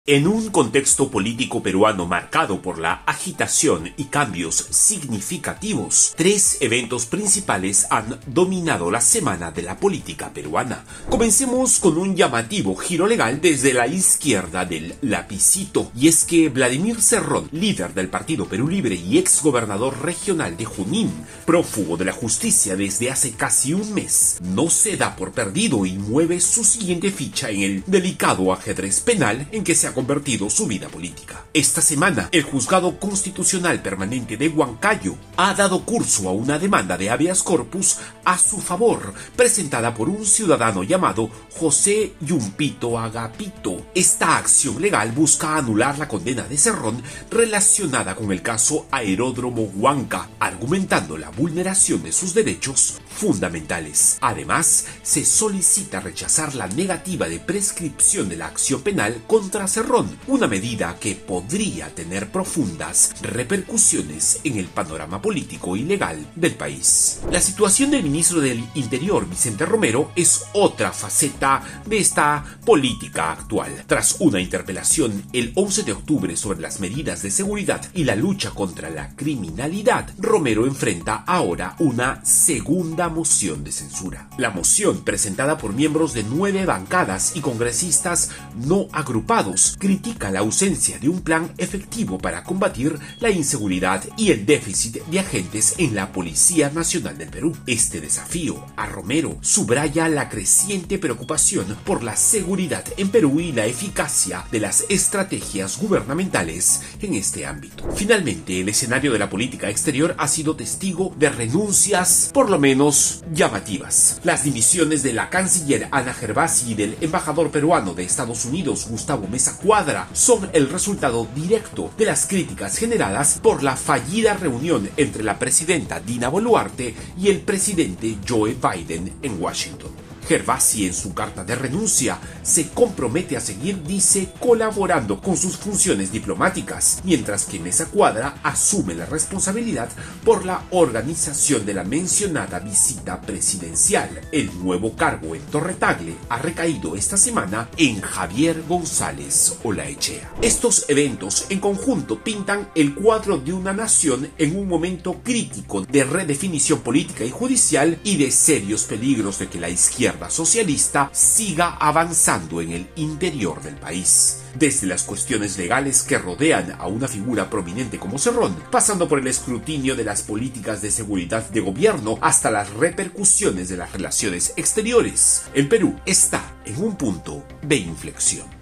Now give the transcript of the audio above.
En un contexto político peruano marcado por la agitación y cambios significativos, tres eventos principales han dominado la semana de la política peruana. Comencemos con un llamativo giro legal desde la izquierda del lapicito, y es que Vladimir Cerrón, líder del Partido Perú Libre y exgobernador regional de Junín, prófugo de la justicia desde hace casi un mes, no se da por perdido y mueve su siguiente ficha en el delicado ajedrez penal en que se ha convertido su vida política. Esta semana, el Juzgado Constitucional Permanente de Huancayo ha dado curso a una demanda de habeas corpus a su favor, presentada por un ciudadano llamado José Yumpito Agapito. Esta acción legal busca anular la condena de Cerrón relacionada con el caso Aeródromo Huanca, argumentando la vulneración de sus derechos fundamentales. Además, se solicita rechazar la negativa de prescripción de la acción penal contra Cerrón, una medida que podría tener profundas repercusiones en el panorama político y legal del país. La situación del ministro del Interior, Vicente Romero, es otra faceta de esta política actual. Tras una interpelación el 11 de octubre sobre las medidas de seguridad y la lucha contra la criminalidad, Romero enfrenta ahora una segunda moción de censura. La moción, presentada por miembros de 9 bancadas y congresistas no agrupados, critica la ausencia de un plan efectivo para combatir la inseguridad y el déficit de agentes en la Policía Nacional del Perú. Este desafío a Romero subraya la creciente preocupación por la seguridad en Perú y la eficacia de las estrategias gubernamentales en este ámbito. Finalmente, el escenario de la política exterior ha sido testigo de renuncias, por lo menos llamativas. Las dimisiones de la canciller Ana Gervasi y del embajador peruano de Estados Unidos, Gustavo Meza Cuadra, son el resultado directo de las críticas generadas por la fallida reunión entre la presidenta Dina Boluarte y el presidente Joe Biden en Washington. Gervasi, en su carta de renuncia, se compromete a seguir, dice, colaborando con sus funciones diplomáticas, mientras que Meza Cuadra asume la responsabilidad por la organización de la mencionada visita presidencial. El nuevo cargo en Torre Tagle ha recaído esta semana en Javier González Olaechea. Estos eventos en conjunto pintan el cuadro de una nación en un momento crítico de redefinición política y judicial y de serios peligros de que la izquierda socialista siga avanzando en el interior del país. Desde las cuestiones legales que rodean a una figura prominente como Cerrón, pasando por el escrutinio de las políticas de seguridad de gobierno hasta las repercusiones de las relaciones exteriores, el Perú está en un punto de inflexión.